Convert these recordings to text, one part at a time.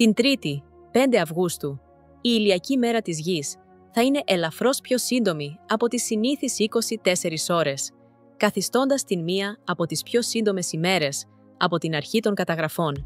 Την Τρίτη, 5 Αυγούστου, η ηλιακή μέρα της Γης θα είναι ελαφρώς πιο σύντομη από τις συνήθεις 24 ώρες, καθιστώντας την μία από τις πιο σύντομες ημέρες από την αρχή των καταγραφών.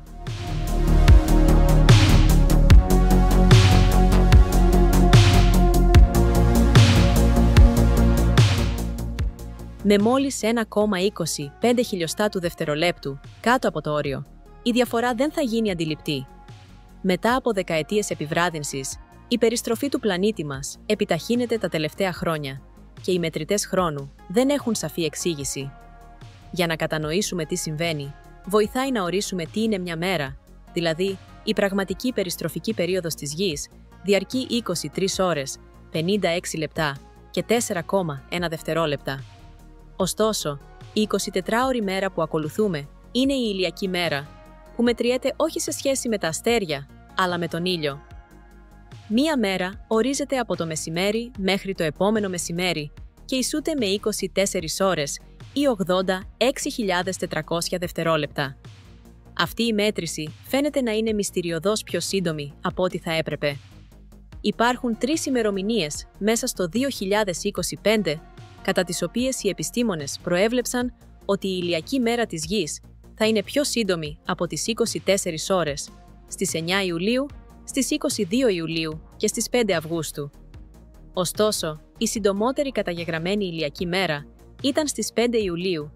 Με μόλις 1,25 χιλιοστά του δευτερολέπτου κάτω από το όριο, η διαφορά δεν θα γίνει αντιληπτή. Μετά από δεκαετίες επιβράδυνσης, η περιστροφή του πλανήτη μας επιταχύνεται τα τελευταία χρόνια και οι μετρητές χρόνου δεν έχουν σαφή εξήγηση. Για να κατανοήσουμε τι συμβαίνει, βοηθάει να ορίσουμε τι είναι μια μέρα, δηλαδή η πραγματική περιστροφική περίοδος της Γης διαρκεί 23 ώρες, 56 λεπτά και 4,1 δευτερόλεπτα. Ωστόσο, η 24ωρη μέρα που ακολουθούμε είναι η ηλιακή μέρα, που μετριέται όχι σε σχέση με τα αστέρια, αλλά με τον ήλιο. Μία μέρα ορίζεται από το μεσημέρι μέχρι το επόμενο μεσημέρι και ισούται με 24 ώρες ή 86.400 δευτερόλεπτα. Αυτή η μέτρηση φαίνεται να είναι μυστηριωδώς πιο σύντομη από ό,τι θα έπρεπε. Υπάρχουν 3 ημερομηνίες μέσα στο 2025, κατά τις οποίες οι επιστήμονες προέβλεψαν ότι η ηλιακή μέρα της Γης θα είναι πιο σύντομη από τις 24 ώρες, στις 9 Ιουλίου, στις 22 Ιουλίου και στις 5 Αυγούστου. Ωστόσο, η συντομότερη καταγεγραμμένη ηλιακή μέρα ήταν στις 5 Ιουλίου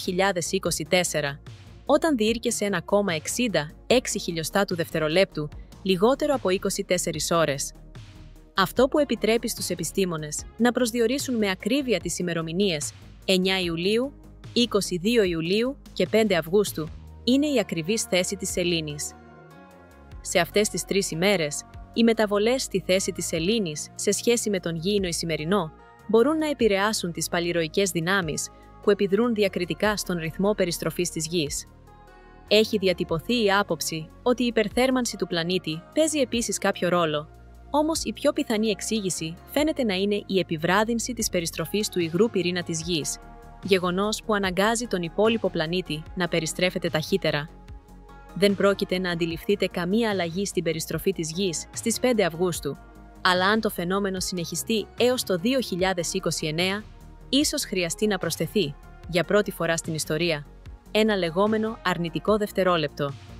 2024, όταν διήρκεσε 1,66 χιλιοστά του δευτερολέπτου, λιγότερο από 24 ώρες. Αυτό που επιτρέπει στους επιστήμονες να προσδιορίσουν με ακρίβεια τις ημερομηνίες 9 Ιουλίου, 22 Ιουλίου και 5 Αυγούστου είναι η ακριβής θέση της σελήνης. Σε αυτές τις 3 ημέρες, οι μεταβολές στη θέση της σελήνης σε σχέση με τον γήινο Ισημερινό μπορούν να επηρεάσουν τις παλιροϊκές δυνάμεις που επιδρούν διακριτικά στον ρυθμό περιστροφής της Γης. Έχει διατυπωθεί η άποψη ότι η υπερθέρμανση του πλανήτη παίζει επίσης κάποιο ρόλο, όμως η πιο πιθανή εξήγηση φαίνεται να είναι η επιβράδυνση της περιστροφής του υγρού πυρήνα της Γης, γεγονός που αναγκάζει τον υπόλοιπο πλανήτη να περιστρέφεται ταχύτερα. Δεν πρόκειται να αντιληφθείτε καμία αλλαγή στην περιστροφή της Γης στις 5 Αυγούστου, αλλά αν το φαινόμενο συνεχιστεί έως το 2029, ίσως χρειαστεί να προσθεθεί, για πρώτη φορά στην ιστορία, ένα λεγόμενο αρνητικό δευτερόλεπτο.